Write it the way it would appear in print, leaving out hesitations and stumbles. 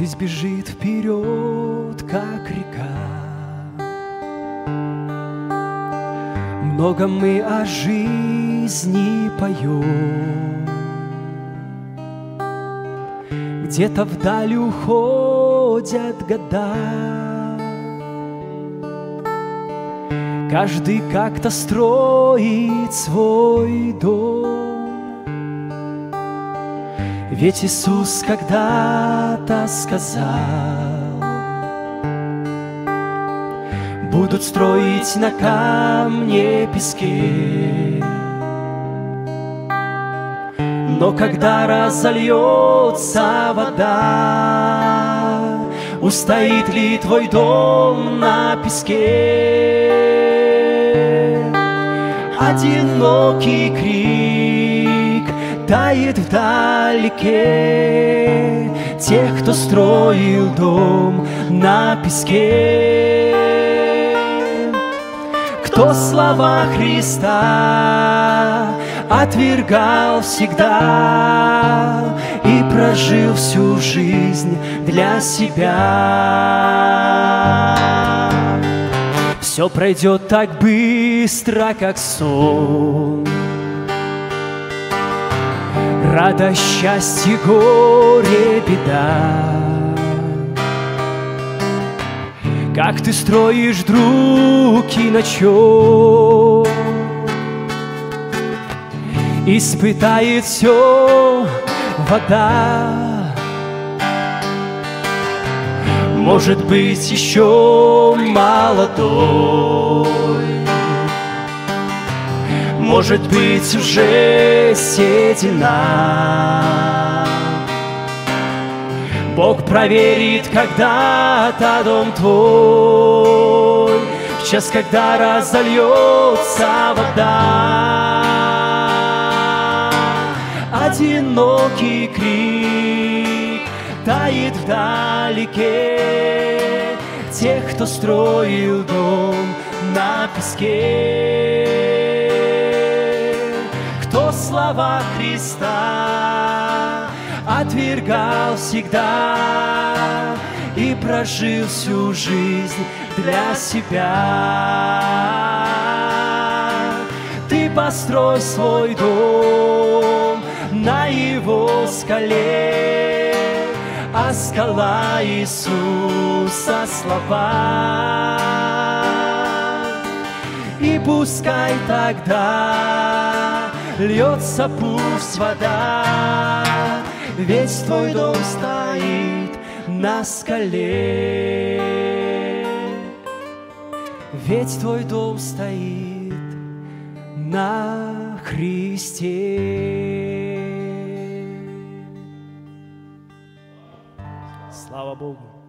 Жизнь бежит вперед, как река. Много мы о жизни поем. Где-то вдаль уходят года. Каждый как-то строит свой дом. Ведь Иисус когда-то сказал: будут строить на камне, песке. Но когда разольется вода, устоит ли твой дом на песке? Одинокий крик тает вдалеке тех, кто строил дом на песке. Кто слова Христа отвергал всегда и прожил всю жизнь для себя. Все пройдет так быстро, как сон. Радость, счастье, горе, беда. Как ты строишь, друг, и на чем испытает все вода. Может быть, еще молодой, может быть, уже седина. Бог проверит когда-то дом твой, в час, когда разольется вода. Одинокий крик тает вдалеке тех, кто строил дом на песке. Кто слова Христа отвергал всегда и прожил всю жизнь для себя. Ты построй свой дом на его скале, а скала Иисуса слова. И пускай тогда льется пусть вода, ведь твой дом стоит на скале. Ведь твой дом стоит на Христе. Слава Богу!